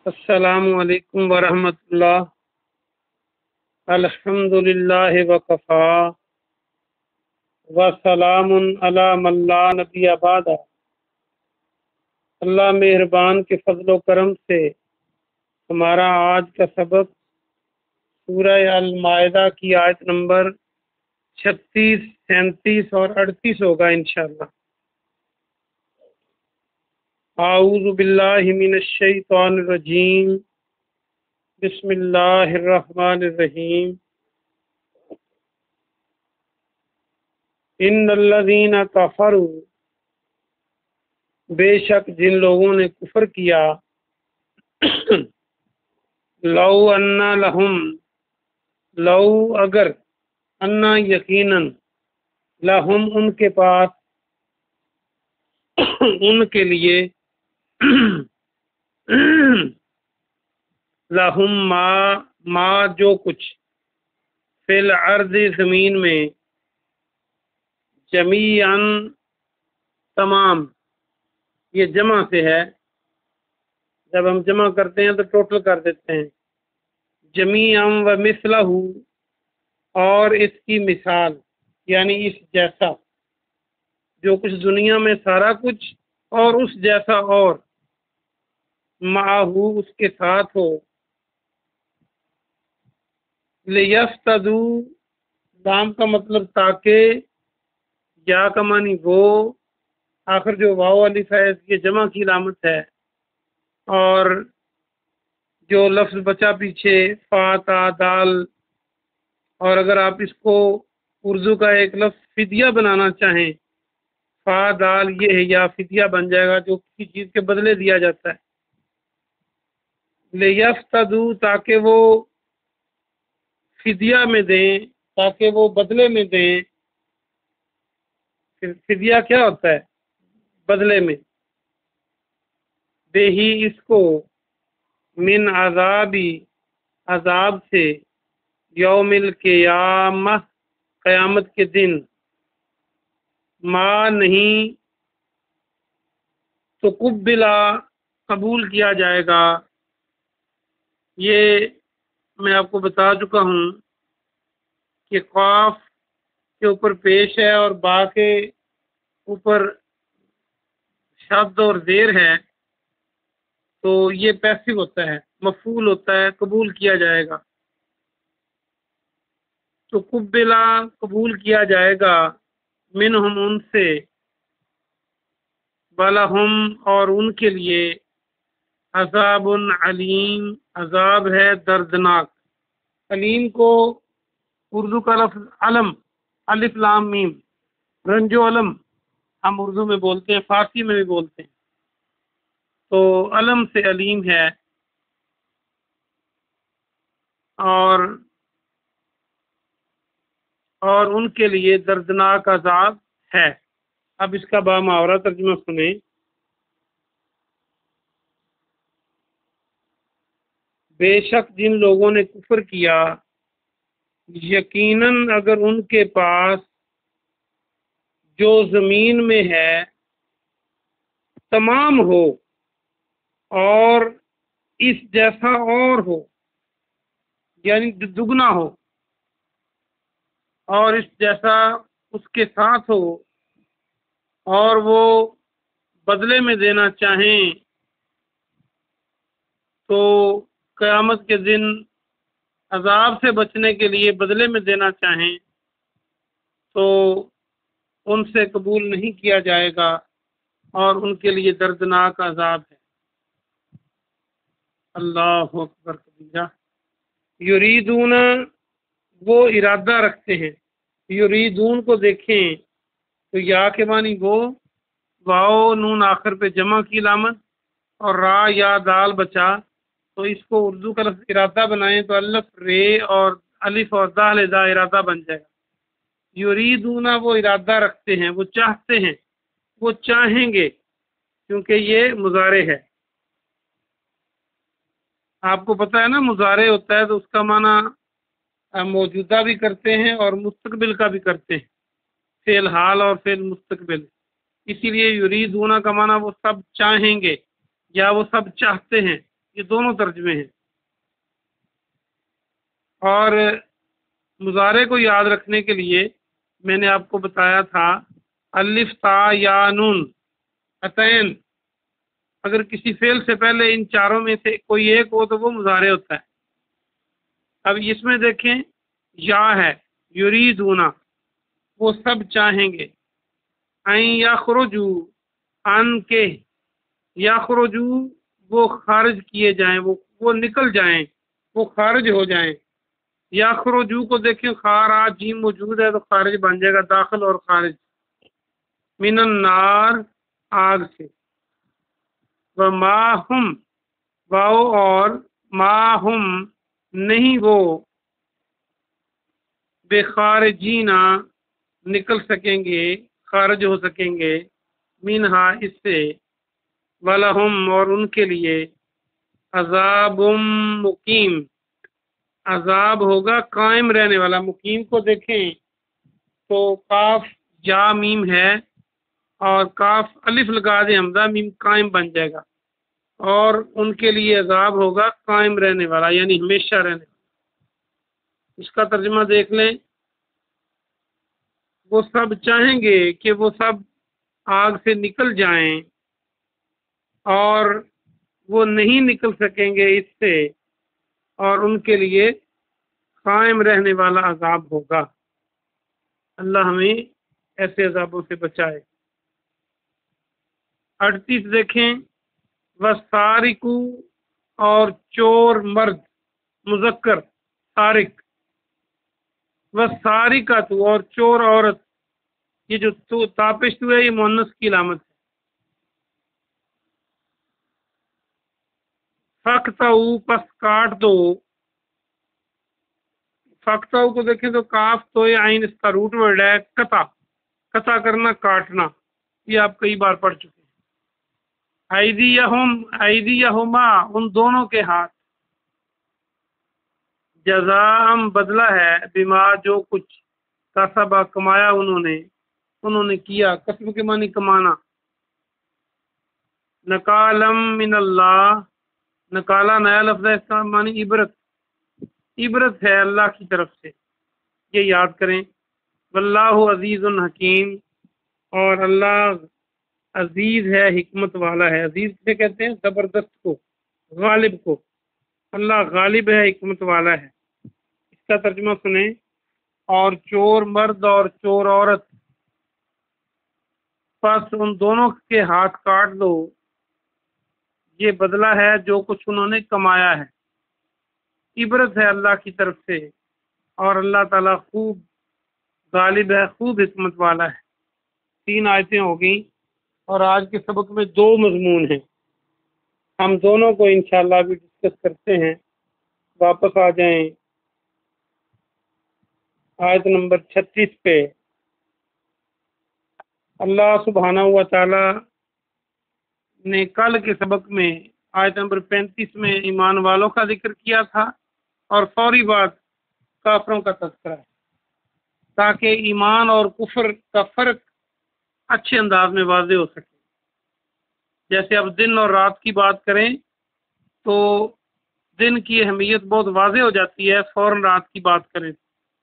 السلام علیکم ورحمۃ اللہ۔ الحمد للہ وکفا وسلام علی من لا نبی بعد۔ اللہ مہربان کے فضل و کرم سے ہمارا آج کا سبق سورہ المائدہ کی آیت نمبر 36، 37 اور 38 ہوگا انشاءاللہ۔ اعوذ باللہ من الشیطان الرجیم، بسم اللہ الرحمن الرحیم۔ ان الذین کفروا، بے شک جن لوگوں نے کفر کیا، لو انا لہم، لو اگر، انا یقیناً، لہم ان کے پاس، ان کے لیے، لہم ما جو کچھ، فی الارض زمین میں، جمیعاً تمام، یہ جمع سے ہے، جب ہم جمع کرتے ہیں تو ٹوٹل کر دیتے ہیں، جمیعاً و مثلہ، اور اس کی مثال یعنی اس جیسا، جو کچھ دنیا میں سارا کچھ اور اس جیسا، اور معہو اس کے ساتھ ہو، لیفتدوا، لام کا مطلب تاکہ، یا کا معنی وہ، آخر جو واو الف ہے یہ جمع کی علامت ہے، اور جو لفظ بچا پیچھے فا تا دال، اور اگر آپ اس کو اردو کا ایک لفظ فدیہ بنانا چاہیں، فا دال یہ ہے، یا فدیہ بن جائے گا جو کسی چیز کے بدلے دیا جاتا ہے، لیفتدوا تاکہ وہ فدیہ میں دیں، تاکہ وہ بدلے میں دیں۔ فدیہ کیا ہوتا ہے؟ بدلے میں، دے ہی اس کو، من عذابی، عذاب سے، یوم القیامہ، قیامت کے دن، ما نہیں، تو قبلا، قبول کیا جائے گا۔ یہ میں آپ کو بتا چکا ہوں کہ قاف کے اوپر پیش ہے اور با کے اوپر شد اور زیر ہے، تو یہ پیسو ہوتا ہے، مفعول ہوتا ہے، قبول کیا جائے گا۔ تو قبلا، قبول کیا جائے گا، منہم ان سے، ولہم اور ان کے لیے، عذاب علیم، عذاب ہے دردناک۔ علیم کو اردو کا لفظ علم، الف لام میم، رنج و علم ہم اردو میں بولتے ہیں، فارسی میں بھی بولتے ہیں، تو علم سے علیم ہے، اور ان کے لیے دردناک عذاب ہے۔ اب اس کا بامحاورہ ترجمہ سنیں۔ بے شک جن لوگوں نے کفر کیا، یقیناً اگر ان کے پاس جو زمین میں ہے تمام ہو، اور اس جیسا اور ہو، یعنی دگنا ہو، اور اس جیسا اس کے ساتھ ہو، اور وہ بدلے میں دینا چاہیں، تو قیامت کے دن عذاب سے بچنے کے لیے بدلے میں دینا چاہیں تو ان سے قبول نہیں کیا جائے گا، اور ان کے لیے دردناک عذاب ہے۔ اللہ اکبر کبیرہ۔ یریدون، وہ ارادہ رکھتے ہیں، یریدون کو دیکھیں تو یا کے معنی وہ، واو نون آخر پہ جمع کی علامت، اور را یا دال بچا، تو اس کو اردو کا لفظ ارادہ بنائیں تو الف رے اور الف اور دال دا ارادہ بن جائے گا۔ یریدون، وہ ارادہ رکھتے ہیں، وہ چاہتے ہیں، وہ چاہیں گے، کیونکہ یہ مضارع ہے۔ آپ کو پتہ ہے نا، مضارع ہوتا ہے تو اس کا معنی موجودہ بھی کرتے ہیں اور مستقبل کا بھی کرتے ہیں، فعل حال اور فعل مستقبل۔ اسی لیے یریدون کا معنی وہ سب چاہیں گے یا وہ سب چاہتے ہیں، یہ دونوں ترجمے ہیں۔ اور مضارع کو یاد رکھنے کے لیے میں نے آپ کو بتایا تھا الف تا یا نون عطین، اگر کسی فعل سے پہلے ان چاروں میں سے کوئی ایک ہو تو وہ مضارع ہوتا ہے۔ اب اس میں دیکھیں یا ہے یریدون، وہ سب چاہیں گے، این یخرجو، ان کے، یخرجو وہ خارج کیے جائیں، وہ نکل جائیں، وہ خارج ہو جائیں۔ یخرجو کو دیکھیں خارج جیم موجود ہے تو خارج بن جائے گا، داخل اور خارج، من النار آگ سے، وما ہم واؤ اور ما ہم نہیں وہ بے خارجینا نکل سکیں گے، خارج ہو سکیں گے، منہا اس سے، ولہم اور ان کے لیے، عذاب مقیم، عذاب ہوگا قائم رہنے والا۔ مقیم کو دیکھیں تو کاف یا میم ہے اور کاف الف لگا دیں حمزہ میم قائم بن جائے گا، اور ان کے لیے عذاب ہوگا قائم رہنے والا، یعنی ہمیشہ رہنے والا۔ اس کا ترجمہ دیکھ لیں، وہ سب چاہیں گے کہ وہ سب آگ سے نکل جائیں اور وہ نہیں نکل سکیں گے اس سے، اور ان کے لیے قائم رہنے والا عذاب ہوگا۔ اللہ ہمیں ایسے عذابوں سے بچائے۔ 38 دیکھیں، وَالسَّارِقُ اور چور مرد مذکر سارق، وَالسَّارِقَةُ اور چور عورت، یہ جو تاپش تو ہے یہ مؤنث کی علامت ہے۔ فَاقْطَعُوا پس کاٹ دو، فَاقْطَعُوا کو دیکھیں تو کاف تو عین اس کا روٹ ورڈ ہے، قطع، قطع کرنا، کاٹنا، یہ آپ کئی بار پڑھ چکے ہیں۔ ایدیہما ان دونوں کے ہاتھ، جزاء بدلہ ہے، بما جو کچھ، کسبا کمایا انہوں نے کیا، کسب کے معنی کمانا، نکالم من اللہ، نکالا نیا لفظ ہے، اس کا معنی عبرت، عبرت ہے اللہ کی طرف سے، یہ یاد کریں۔ واللہ عزیز حکیم، اور اللہ عزیز ہے، حکمت والا ہے۔ عزیز سے کہتے ہیں زبردست کو، غالب کو، اللہ غالب ہے، حکمت والا ہے۔ اس کا ترجمہ سنیں، اور چور مرد اور چور عورت، پس ان دونوں کے ہاتھ کاٹ دو، یہ بدلہ ہے جو کچھ انہوں نے کمایا ہے، عبرت ہے اللہ کی طرف سے، اور اللہ تعالیٰ خوب غالب ہے، خوب حکمت والا ہے۔ 3 آیتیں ہو گئیں، اور آج کے سبق میں 2 مضمون ہیں، ہم دونوں کو انشاءاللہ بھی ڈسکس کرتے ہیں۔ واپس آ جائیں آیت نمبر 36 پہ۔ اللہ سبحانہ و تعالی نے کل کے سبق میں آیت نمبر 35 میں ایمان والوں کا ذکر کیا تھا، اور فوری بعد کافروں کا تذکرہ ہے، تاکہ ایمان اور کفر کا فرق اچھے انداز میں واضح ہو سکے۔ جیسے اب دن اور رات کی بات کریں تو دن کی اہمیت بہت واضح ہو جاتی ہے، فوراً رات کی بات کریں۔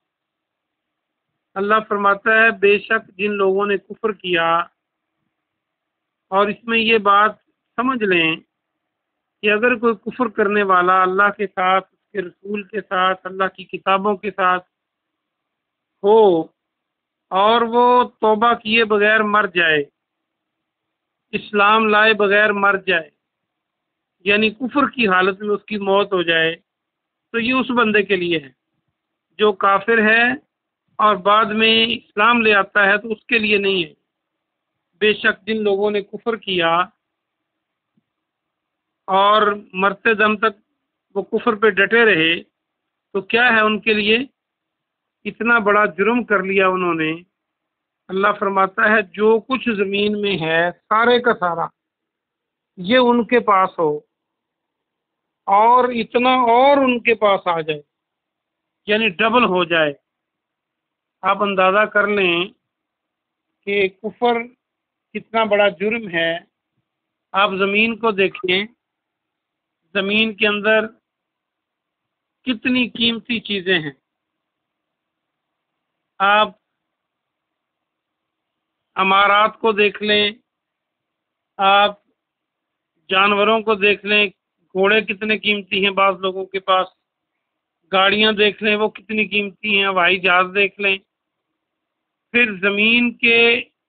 اللہ فرماتا ہے بے شک جن لوگوں نے کفر کیا، اور اس میں یہ بات سمجھ لیں کہ اگر کوئی کفر کرنے والا اللہ کے ساتھ، اس کے رسول کے ساتھ، اللہ کی کتابوں کے ساتھ ہو، اور وہ توبہ کیے بغیر مر جائے، اسلام لائے بغیر مر جائے، یعنی کفر کی حالت میں اس کی موت ہو جائے، تو یہ اس بندے کے لیے ہے۔ جو کافر ہے اور بعد میں اسلام لے آتا ہے تو اس کے لیے نہیں ہے۔ بے شک جن لوگوں نے کفر کیا اور مرتے دم تک وہ کفر پہ ڈٹے رہے، تو کیا ہے ان کے لیے؟ اتنا بڑا جرم کر لیا انہوں نے۔ اللہ فرماتا ہے جو کچھ زمین میں ہے سارے کا سارا یہ ان کے پاس ہو، اور اتنا اور ان کے پاس آ جائے، یعنی ڈبل ہو جائے۔ آپ اندازہ کر لیں کہ کفر کتنا بڑا جرم ہے۔ آپ زمین کو دیکھیں، زمین کے اندر کتنی قیمتی چیزیں ہیں. آپ عمارات کو دیکھ لیں، آپ جانوروں کو دیکھ لیں، گھوڑے کتنے قیمتی ہیں بعض لوگوں کے پاس، گاڑیاں دیکھ لیں وہ کتنی قیمتی ہیں، ہوائی جہاز دیکھ لیں. پھر زمین کے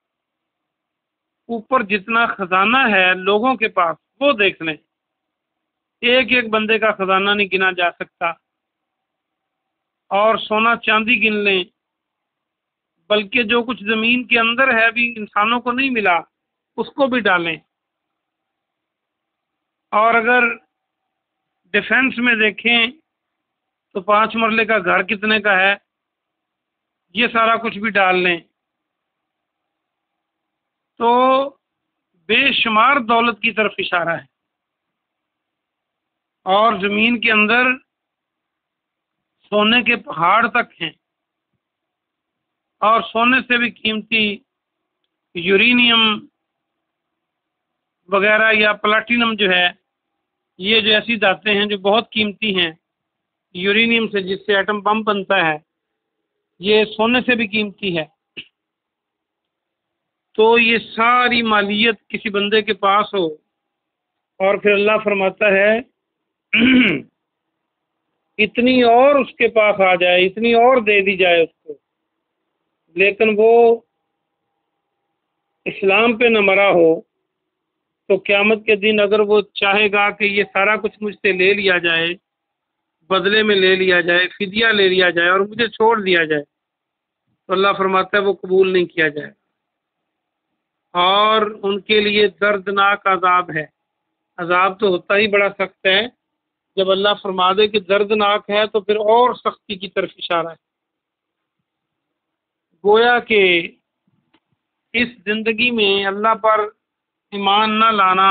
اوپر جتنا خزانہ ہے لوگوں کے پاس وہ دیکھ لیں، ایک ایک بندے کا خزانہ نہیں گنا جا سکتا. اور سونا چاندی گن لیں، بلکہ جو کچھ زمین کے اندر ہے ابھی انسانوں کو نہیں ملا اس کو بھی ڈالیں. اور اگر ڈیفنس میں دیکھیں تو 5 مرلے کا گھر کتنے کا ہے، یہ سارا کچھ بھی ڈال لیں تو بے شمار دولت کی طرف اشارہ ہے. اور زمین کے اندر سونے کے پہاڑ تک ہیں، اور سونے سے بھی قیمتی یورینیم وغیرہ یا پلاٹینم جو ہے، یہ جو ایسی دھاتیں ہیں جو بہت قیمتی ہیں. یورینیم سے جس سے ایٹم بم بنتا ہے، یہ سونے سے بھی قیمتی ہے. تو یہ ساری مالیت کسی بندے کے پاس ہو اور پھر اللہ فرماتا ہے اتنی اور اس کے پاس آ جائے، اتنی اور دے دی جائے اس کو، لیکن وہ اسلام پہ نہ مرا ہو تو قیامت کے دن اگر وہ چاہے گا کہ یہ سارا کچھ مجھ سے لے لیا جائے، بدلے میں لے لیا جائے، فدیہ لے لیا جائے اور مجھے چھوڑ دیا جائے، تو اللہ فرماتا ہے وہ قبول نہیں کیا جائے، اور ان کے لیے دردناک عذاب ہے. عذاب تو ہوتا ہی بڑا سخت ہے، جب اللہ فرما دے کہ دردناک ہے تو پھر اور سختی کی طرف اشارہ ہے. گویا کہ اس زندگی میں اللہ پر ایمان نہ لانا،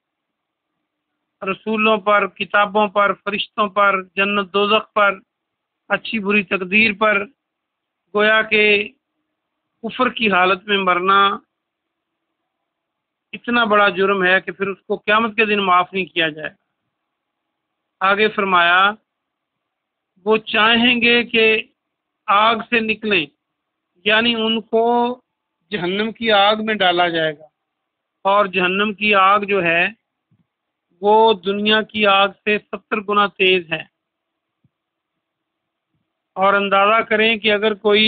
رسولوں پر، کتابوں پر، فرشتوں پر، جنت دوزخ پر، اچھی بری تقدیر پر، گویا کہ کفر کی حالت میں مرنا اتنا بڑا جرم ہے کہ پھر اس کو قیامت کے دن معاف نہیں کیا جائے. آگے فرمایا وہ چاہیں گے کہ آگ سے نکلیں، یعنی ان کو جہنم کی آگ میں ڈالا جائے گا، اور جہنم کی آگ جو ہے وہ دنیا کی آگ سے 70 گنا تیز ہے. اور اندازہ کریں کہ اگر کوئی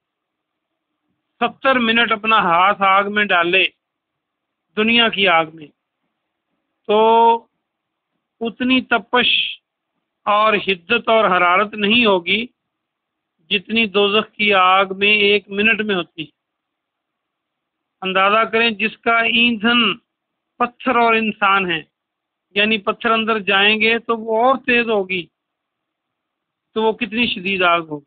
70 منٹ اپنا ہاتھ آگ میں ڈالے، دنیا کی آگ میں، تو اتنی تپش اور حدت اور حرارت نہیں ہوگی جتنی دوزخ کی آگ میں 1 منٹ میں ہوتی. اندازہ کریں جس کا ایندھن پتھر اور انسان ہے، یعنی پتھر اندر جائیں گے تو وہ اور تیز ہوگی، تو وہ کتنی شدید آگ ہوگی.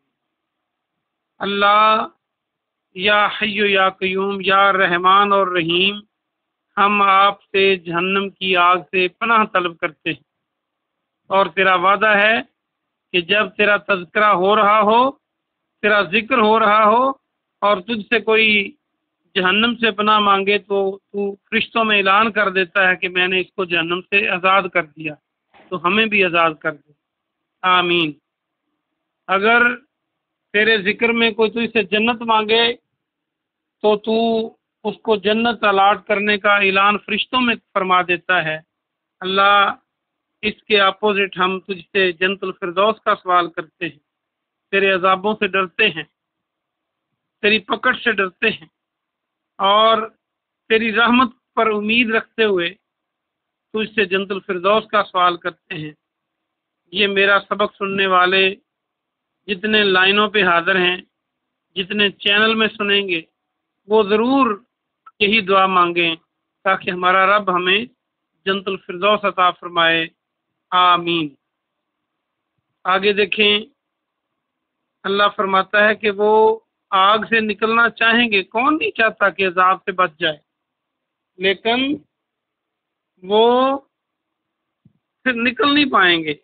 اللہ یا حی یا قیوم، یا رحمان اور رحیم، ہم آپ سے جہنم کی آگ سے پناہ طلب کرتے ہیں، اور تیرا وعدہ ہے کہ جب تیرا تذکرہ ہو رہا ہو، تیرا ذکر ہو رہا ہو اور تجھ سے کوئی جہنم سے پناہ مانگے تو تو فرشتوں میں اعلان کر دیتا ہے کہ میں نے اس کو جہنم سے آزاد کر دیا، تو ہمیں بھی آزاد کر دے. آمین. اگر تیرے ذکر میں کوئی تجھ سے جنت مانگے تو تو اس کو جنت الاٹ کرنے کا اعلان فرشتوں میں فرما دیتا ہے. اللہ اس کے اپوزٹ ہم تجھ سے جنت الفردوس کا سوال کرتے ہیں، تیرے عذابوں سے ڈرتے ہیں، تیری پکڑ سے ڈرتے ہیں، اور تیری رحمت پر امید رکھتے ہوئے تجھ سے جنت الفردوس کا سوال کرتے ہیں. یہ میرا سبق سننے والے جتنے لائنوں پہ حاضر ہیں، جتنے چینل میں سنیں گے، وہ ضرور یہی دعا مانگیں تاکہ ہمارا رب ہمیں جنت الفردوس عطا فرمائے. آمین. آگے دیکھیں، اللہ فرماتا ہے کہ وہ آگ سے نکلنا چاہیں گے. کون نہیں چاہتا کہ عذاب سے بچ جائے، لیکن وہ پھر نکل نہیں پائیں گے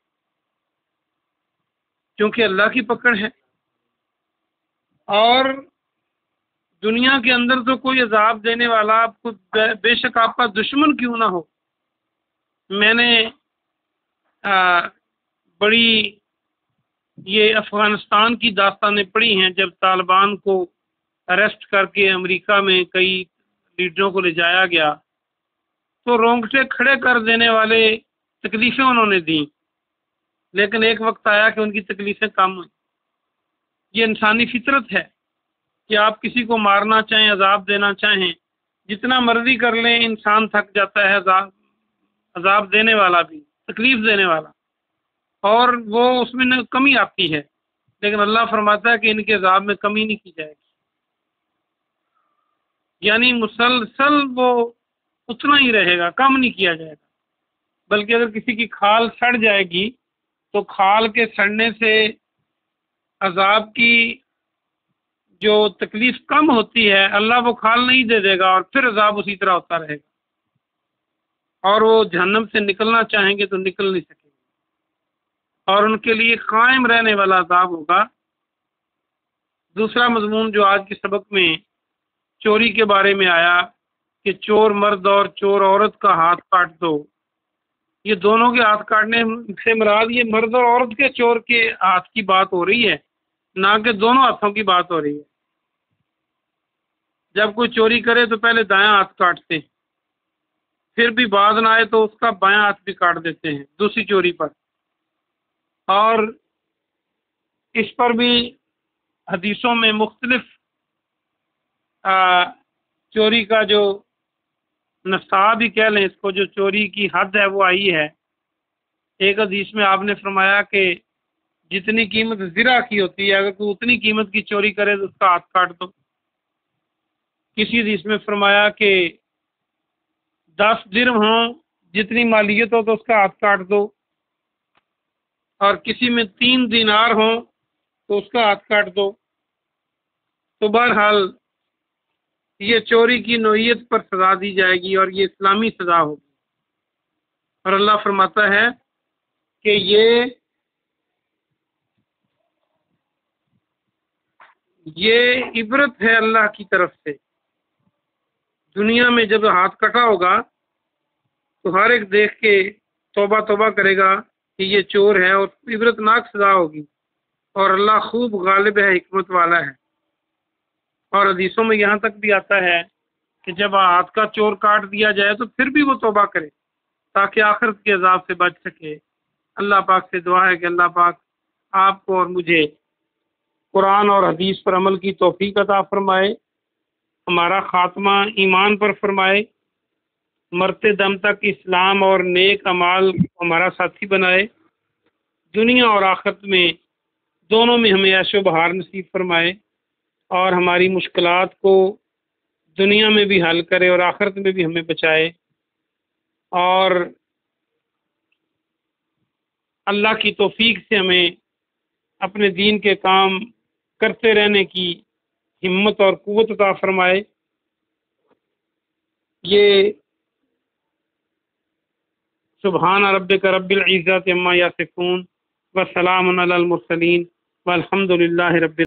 کیونکہ اللہ کی پکڑ ہے. اور دنیا کے اندر تو کوئی عذاب دینے والا آپ کو بے شک آپ کا دشمن کیوں نہ ہو. میں نے بڑی یہ افغانستان کی داستانیں پڑھی ہیں، جب طالبان کو اریسٹ کر کے امریکہ میں کئی لیڈروں کو لے جایا گیا تو رونگٹے کھڑے کر دینے والے تکلیفیں انہوں نے دیں، لیکن ایک وقت آیا کہ ان کی تکلیفیں کم ہوئیں۔ یہ انسانی فطرت ہے کہ آپ کسی کو مارنا چاہیں، عذاب دینا چاہیں، جتنا مرضی کر لیں، انسان تھک جاتا ہے عذاب دینے والا بھی، تکلیف دینے والا، اور وہ اس میں کمی آتی ہے، لیکن اللہ فرماتا ہے کہ ان کے عذاب میں کمی نہیں کی جائے گی، یعنی مسلسل وہ اتنا ہی رہے گا، کم نہیں کیا جائے گا۔ بلکہ اگر کسی کی کھال سڑ جائے گی تو کھال کے سڑنے سے عذاب کی جو تکلیف کم ہوتی ہے، اللہ وہ کھال نہیں دے دے گا اور پھر عذاب اسی طرح ہوتا رہے گا، اور وہ جہنم سے نکلنا چاہیں گے تو نکل نہیں سکیں گے، اور ان کے لیے قائم رہنے والا عذاب ہوگا۔ دوسرا مضمون جو آج کے سبق میں چوری کے بارے میں آیا کہ چور مرد اور چور عورت کا ہاتھ کاٹ دو، یہ دونوں کے ہاتھ کاٹنے سے مراد یہ مرد اور عورت کے چور کے ہاتھ کی بات ہو رہی ہے، نہ کہ دونوں ہاتھوں کی بات ہو رہی ہے۔ جب کوئی چوری کرے تو پہلے دایاں ہاتھ کاٹتے ہیں، پھر بھی باز نہ آئے تو اس کا بایاں ہاتھ بھی کاٹ دیتے ہیں دوسری چوری پر، اور اس پر بھی حدیثوں میں مختلف چوری کا جو نصاب ہی کہہ لیں اس کو، جو چوری کی حد ہے وہ آئی ہے۔ ایک حدیث میں آپ نے فرمایا کہ جتنی قیمت زرہ کی ہوتی ہے، اگر کوئی اتنی قیمت کی چوری کرے تو اس کا ہاتھ کاٹ دو۔ کسی حدیث میں فرمایا کہ 10 درہم ہوں جتنی مالیت ہو تو اس کا ہاتھ کاٹ دو، اور کسی میں 3 دینار ہوں تو اس کا ہاتھ کاٹ دو۔ تو بہرحال یہ چوری کی نوعیت پر سزا دی جائے گی اور یہ اسلامی سزا ہوگی، اور اللہ فرماتا ہے کہ یہ عبرت ہے اللہ کی طرف سے۔ دنیا میں جب ہاتھ کٹا ہوگا تو ہر ایک دیکھ کے توبہ توبہ کرے گا کہ یہ چور ہے، اور عبرت ناک سزا ہوگی، اور اللہ خوب غالب ہے، حکمت والا ہے۔ اور حدیثوں میں یہاں تک بھی آتا ہے کہ جب ہاتھ کا چور کاٹ دیا جائے تو پھر بھی وہ توبہ کرے تاکہ آخرت کے عذاب سے بچ سکے۔ اللہ پاک سے دعا ہے کہ اللہ پاک آپ کو اور مجھے قرآن اور حدیث پر عمل کی توفیق عطا فرمائے، ہمارا خاتمہ ایمان پر فرمائے، مرتے دم تک اسلام اور نیک اعمال ہمارا ساتھی بنائے، دنیا اور آخرت میں دونوں میں ہمیں عیش و بہار نصیب فرمائے، اور ہماری مشکلات کو دنیا میں بھی حل کرے اور آخرت میں بھی ہمیں بچائے، اور اللہ کی توفیق سے ہمیں اپنے دین کے کام کرتے رہنے کی ہمت اور قوت عطا فرمائے۔ یہ سبحان ربک رب العزت عما یصفون وسلام علی المرسلین والحمد للہ رب